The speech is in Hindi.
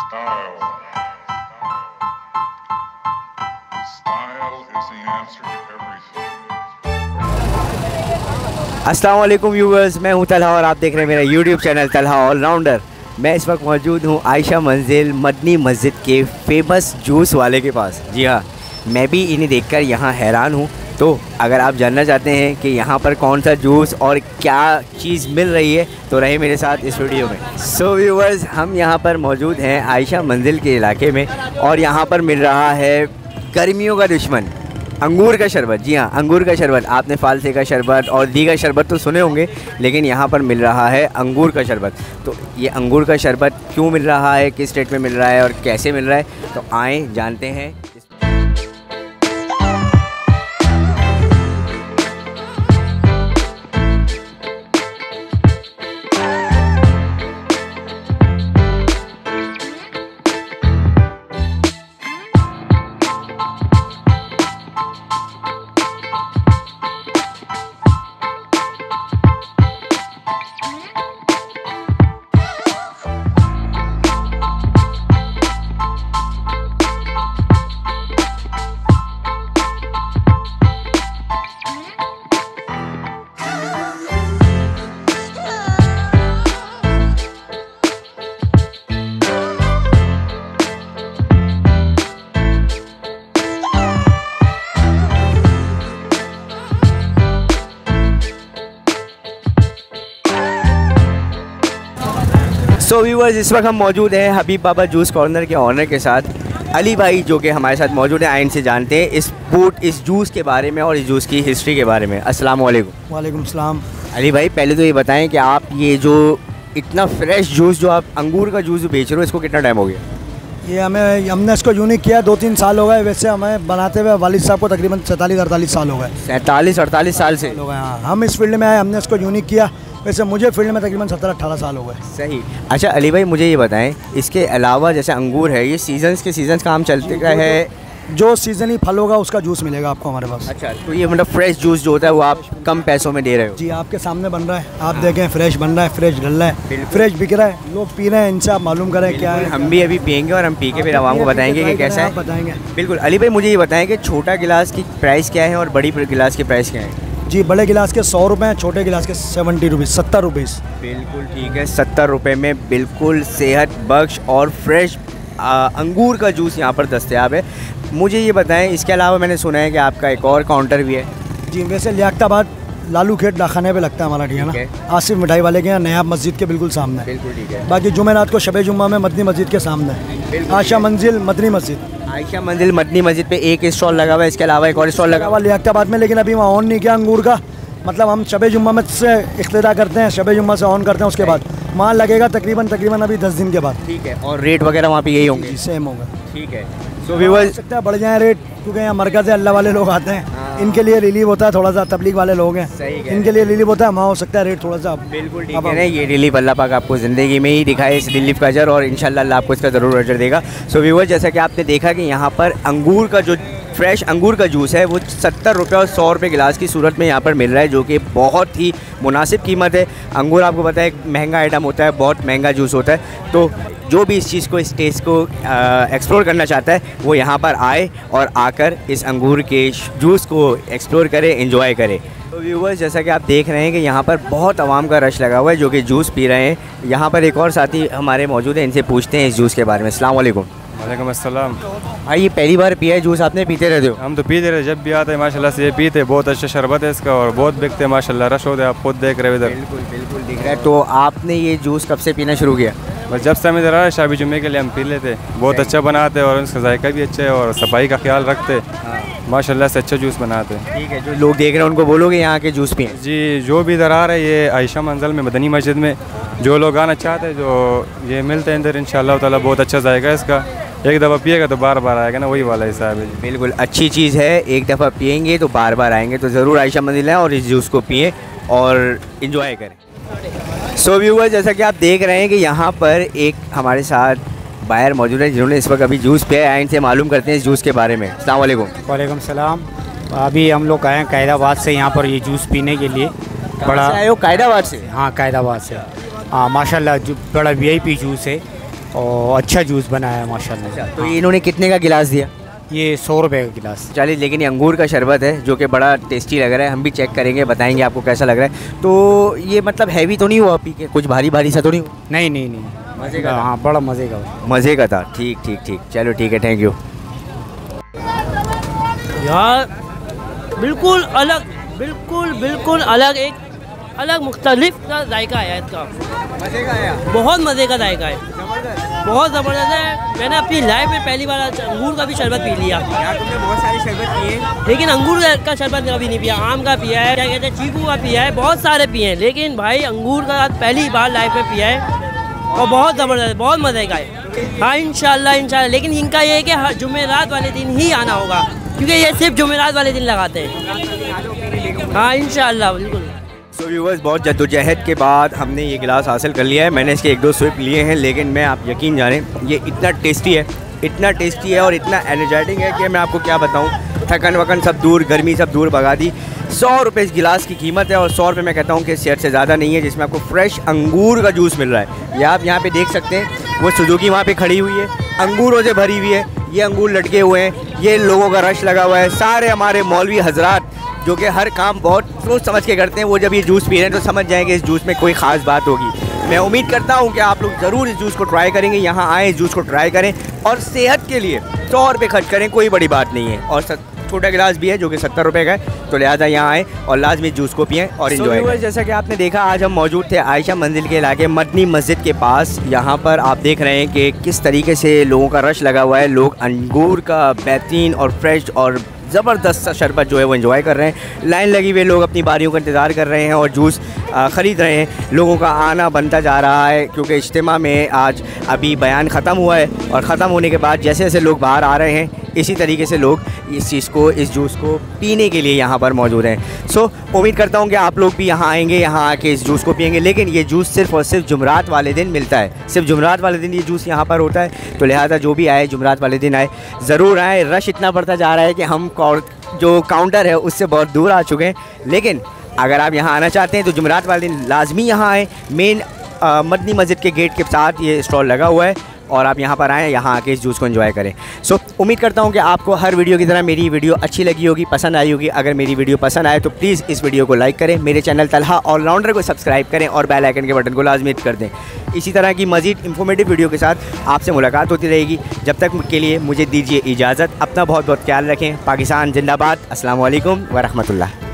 Style. Style is the answer to everything. अस्सलाम वालेकुम व्यूवर्स, मैं हूं तलहा और आप देख रहे हैं मेरा यूट्यूब चैनल तलहा ऑलराउंडर। मैं इस वक्त मौजूद हूं आयशा मंजिल मदनी मस्जिद के फेमस जूस वाले के पास। जी हाँ, मैं भी इन्हें देखकर यहाँ हैरान हूँ। तो अगर आप जानना चाहते हैं कि यहाँ पर कौन सा जूस और क्या चीज़ मिल रही है तो रहे मेरे साथ इस वीडियो में। सो व्यूवर्स, हम यहाँ पर मौजूद हैं आयशा मंजिल के इलाके में और यहाँ पर मिल रहा है गर्मियों का दुश्मन अंगूर का शरबत। जी हाँ, अंगूर का शरबत। आपने फालसे का शरबत और दीगर शरबत तो सुने होंगे, लेकिन यहाँ पर मिल रहा है अंगूर का शरबत। तो ये अंगूर का शरबत क्यों मिल रहा है, किस रेट में मिल रहा है और कैसे मिल रहा है, तो आएँ जानते हैं। सो व्यूवर्स, इस वक्त हम मौजूद हैं हबीब बाबा जूस कॉर्नर के ऑनर के साथ अली भाई, जो कि हमारे साथ मौजूद हैं। आइन से जानते हैं इस जूस के बारे में और इस जूस की हिस्ट्री के बारे में। अस्सलाम वालेकुम। वालेकुम सलाम। अली भाई, पहले तो ये बताएं कि आप ये जो इतना फ्रेश जूस जो आप अंगूर का जूस बेच रहे हो, इसको कितना टाइम हो गया? ये हमने इसको यूनिक किया 2-3 साल हो गए। वैसे हमें बनाते हुए वालिद साहब को तकरीबन 47-48 साल हो गए। 47-48 साल से हो गए। हाँ, हम इस फील्ड में आए, हमने इसको यूनिक किया। वैसे मुझे फील्ड में तकरीबन 17-18 साल हो गए। सही। अच्छा अली भाई, मुझे ये बताएं, इसके अलावा जैसे अंगूर है, ये सीजन्स काम चलते है? जो सीजनली फल होगा उसका जूस मिलेगा आपको हमारे पास। अच्छा, तो ये मतलब फ्रेश जूस जो होता है वो आप कम पैसों में दे रहे हो? जी, आपके सामने बन रहा है, आप देखें, फ्रेश बन रहा है, फ्रेश डल रहा है, फ्रेश बिक रहा है, लोग पी रहे हैं। इनसे आप मालूम करें क्या है। हम भी अभी पियेंगे और हम पी के फिर आवाम को बताएंगे कि कैसा है। बताएंगे बिल्कुल। अली भाई, मुझे ये बताएं कि छोटा गिलास की प्राइस क्या है और बड़ी गिलास की प्राइस क्या है? जी, बड़े गिलास के 100 रुपये हैं, छोटे गिलास के 70 रुपीज़ 70 रुपीज़। बिल्कुल ठीक है, 70 रुपये में बिल्कुल सेहत बख्श और फ्रेश अंगूर का जूस यहाँ पर दस्तयाब है। मुझे ये बताएं, इसके अलावा मैंने सुना है कि आपका एक और काउंटर भी है। जी, वैसे लियाकताबाद लालू खेत डाखाने पे लगता है हमारा, ठीक है ना? आसिफ मिठाई वाले के यहाँ नयाब मस्जिद के बिल्कुल सामने। बिल्कुल ठीक है। बाकी जुमेरात को शबे जुम्मा में मदनी मस्जिद के सामने आयशा मंजिल मदनी मस्जिद। आयशा मंजिल मदनी मस्जिद पे एक स्टॉल लगा हुआ है, इसके अलावा एक और स्टॉल लगा हुआ लियाकताबाद में, लेकिन अभी वहाँ ऑन नहीं किया अंगूर का। मतलब हम शबे जुम्मा में से इख्तिदा करते हैं, शबे जुम्मा से ऑन करते हैं, उसके बाद माल लगेगा तकरीबन अभी 10 दिन के बाद। ठीक है। और रेट वगैरह वहाँ पे यही होंगे? सेम होगा। ठीक है। तो व्यूअर्स, सकता है बढ़ जाए रेट, क्योंकि यहाँ मरकज़ अल्लाह वाले लोग आते हैं, इनके लिए रिलीफ होता है थोड़ा सा। तबलीग वाले लोग हैं, इनके लिए रिलीफ होता है, वहाँ हो सकता है रेट थोड़ा सा। बिल्कुल ठीक है ना। ये रिलीफ अल्लाह पाक आपको ज़िंदगी में ही दिखाए इस रिलीफ का अजर, और इंशाल्लाह अल्लाह आपको इसका ज़रूर अजर देगा। सो व्यूअर्स, जैसा कि आपने देखा कि यहाँ पर अंगूर का जो फ्रेश अंगूर का जूस है वो 70 रुपये और 100 रुपये गिलास की सूरत में यहाँ पर मिल रहा है, जो कि बहुत ही मुनासिब कीमत है। अंगूर आपको पता है एक महंगा आइटम होता है, बहुत महंगा जूस होता है। तो जो भी इस चीज़ को, इस टेस्ट को एक्सप्लोर करना चाहता है वो यहाँ पर आए और आकर इस अंगूर के जूस को एक्सप्लोर करे, एंजॉय करे। तो व्यूवर्स, जैसा कि आप देख रहे हैं कि यहाँ पर बहुत आवाम का रश लगा हुआ है जो कि जूस पी रहे हैं। यहाँ पर एक और साथी हमारे मौजूद हैं, इनसे पूछते हैं इस जूस के बारे में। अस्सलाम वालेकुम। वालेकुम अस्सलाम। भाई, ये पहली बार पिया है जूस आपने? पीते रहते हो? हम तो पीते रहे, जब भी आते हैं माशाल्लाह से ये पीते। बहुत अच्छा शरबत है इसका और बहुत बिकते हैं माशाल्लाह, रश होता है, आप खुद देख रहे हो इधर। बिल्कुल बिल्कुल दिख रहा है। तो आपने ये जूस कब से पीना शुरू किया? बस जब से हम इधर आए शाबी जुम्मे के लिए हम पी लेते। बहुत अच्छा बनाते हैं और उसका जायका भी अच्छा है और सफाई का ख्याल रखते। माशाल्लाह से अच्छा जूस बनाते हैं। ठीक है। जो लोग देख रहे हैं उनको बोलोगे यहाँ के जूस पिए? जी, जो भी इधर आ रहे हैं, ये आयशा मंजिल में मदनी मस्जिद में जो लोग आना चाहते हैं, जो ये मिलते हैं इधर, इंशाअल्लाह ताला बहुत अच्छा जायका है इसका। एक दफ़ा पिएगा तो बार बार आएगा ना, वही वाला हिसाब है। बिल्कुल अच्छी चीज़ है, एक दफ़ा पिएंगे तो बार बार आएंगे। तो ज़रूर आयशा मंजिल है और इस जूस को पिए और इन्जॉय करें। सो व्यूअर्स, जैसा कि आप देख रहे हैं कि यहाँ पर एक हमारे साथ बायर मौजूद है जिन्होंने इस वक्त अभी जूस पिया है। इनसे मालूम करते हैं इस जूस के बारे में। अस्सलाम वालेकुम। वालेकुम सलाम। अभी हम लोग आए हैं कैदाबाद से यहाँ पर ये जूस पीने के लिए। बड़ा आए हो? कैदाबाद से? हाँ, कैदाबाद से। हाँ माशाल्लाह, जो बड़ा वीआईपी जूस है। और अच्छा जूस बनाया है माशाल्लाह। तो ये इन्होंने कितने का गिलास दिया? ये 100 रुपये का गिलास। चलिए, लेकिन ये अंगूर का शरबत है जो कि बड़ा टेस्टी लग रहा है। हम भी चेक करेंगे, बताएंगे आपको कैसा लग रहा है। तो ये मतलब हैवी तो नहीं हुआ पी के? कुछ भारी भारी सा तो नहीं हुआ? नहीं नहीं नहीं, मज़े का। हाँ, बड़ा मज़े का। मज़े का था। ठीक ठीक ठीक, चलो ठीक है, थैंक यू। यार बिल्कुल अलग, बिल्कुल अलग, एक अलग मुख्तलिफ का जायका है इसका। मज़े का है, बहुत मज़े का जायका है, बहुत ज़बरदस्त है। मैंने अपनी लाइफ में पहली बार अंगूर का भी शरबत पी लिया। यार तुमने बहुत सारे शरबत पिए, लेकिन अंगूर का शरबत कभी नहीं पिया। आम का पिया है, क्या कहते हैं, चीकू का पिया है, बहुत सारे पिए हैं, लेकिन भाई अंगूर का पहली बार लाइफ में पिया है और बहुत ज़बरदस्त, बहुत मज़े का है। हाँ इंशाल्लाह। लेकिन इनका ये है कि हर जुमेरात वाले दिन ही आना होगा, क्योंकि ये सिर्फ जुमेरात वाले दिन लगाते हैं। हाँ इंशाल्लाह, बिल्कुल। सो व्यूअर्स, बहुत जद्दोजहद के बाद हमने ये गिलास हासिल कर लिया है। मैंने इसके 1-2 सिप लिए हैं, लेकिन मैं आप यकीन जानें ये इतना टेस्टी है और इतना एनर्जेटिक है कि मैं आपको क्या बताऊं। थकन वकन सब दूर, गर्मी सब दूर भगा दी। 100 रुपये इस गिलास की कीमत है और 100 रुपये मैं कहता हूँ कि सेहत से ज़्यादा नहीं है, जिसमें आपको फ्रेश अंगूर का जूस मिल रहा है। ये आप यहाँ पे देख सकते हैं, वो सुजुकी वहाँ पे खड़ी हुई है, अंगूरों से भरी हुई है। ये अंगूर लटके हुए हैं, ये लोगों का रश लगा हुआ है। सारे हमारे मौलवी हजरात जो कि हर काम बहुत सोच समझ के करते हैं, वो जब ये जूस पी रहे हैं तो समझ जाएंगे इस जूस में कोई ख़ास बात होगी। मैं उम्मीद करता हूँ कि आप लोग ज़रूर इस जूस को ट्राई करेंगे। यहाँ आएँ, इस जूस को ट्राई करें और सेहत के लिए 100 रुपये खर्च करें, कोई बड़ी बात नहीं है। और छोटा गिलास भी है जो कि 70 रुपये का है, तो लिहाजा यहाँ आएँ और लाजमी जूस को पिएँ और इन्जॉय करें। जैसा कि आपने देखा, आज हम मौजूद थे आयशा मंजिल के इलाके मदनी मस्जिद के पास। यहाँ पर आप देख रहे हैं कि किस तरीके से लोगों का रश लगा हुआ है। लोग अंगूर का बेहतरीन और फ्रेश और ज़बरदस्त सा शरबत जो है वो एंजॉय कर रहे हैं। लाइन लगी हुई, लोग अपनी बारियों का इंतज़ार कर रहे हैं और जूस ख़रीद रहे हैं। लोगों का आना बनता जा रहा है, क्योंकि इज्तिमा में आज अभी बयान ख़त्म हुआ है और ख़त्म होने के बाद जैसे जैसे लोग बाहर आ रहे हैं, इसी तरीके से लोग इस चीज़ को, इस जूस को पीने के लिए यहाँ पर मौजूद हैं। सो उम्मीद करता हूँ कि आप लोग भी यहाँ आएँगे, यहाँ आके इस जूस को पिएंगे। लेकिन ये जूस सिर्फ़ और सिर्फ जुमरात वाले दिन मिलता है, सिर्फ जुमरात वाले दिन ये जूस यहाँ पर होता है। तो लिहाजा जो भी आए, जुमरात वाले दिन आए, ज़रूर आए। रश इतना बढ़ता जा रहा है कि हम जो काउंटर है उससे बहुत दूर आ चुके हैं। लेकिन अगर आप यहाँ आना चाहते हैं तो जुमरात वाले दिन लाजमी यहाँ आएँ। मेन मदनी मस्जिद के गेट के साथ ये स्टॉल लगा हुआ है और आप यहाँ पर आएँ, यहाँ आके इस जूस को एंजॉय करें। सो उम्मीद करता हूँ कि आपको हर वीडियो की तरह मेरी वीडियो अच्छी लगी होगी, पसंद आई होगी। अगर मेरी वीडियो पसंद आए तो प्लीज़ इस वीडियो को लाइक करें, मेरे चैनल तलहा ऑलराउंडर को सब्सक्राइब करें और बेल आइकन के बटन को लाजमी कर दें। इसी तरह की मज़ीद इंफॉर्मेटिव वीडियो के साथ आपसे मुलाकात होती रहेगी। जब तक के लिए मुझे दीजिए इजाज़त। अपना बहुत बहुत ख्याल रखें। पाकिस्तान जिंदाबाद। अस्सलाम वालेकुम व रहमतुल्लाह।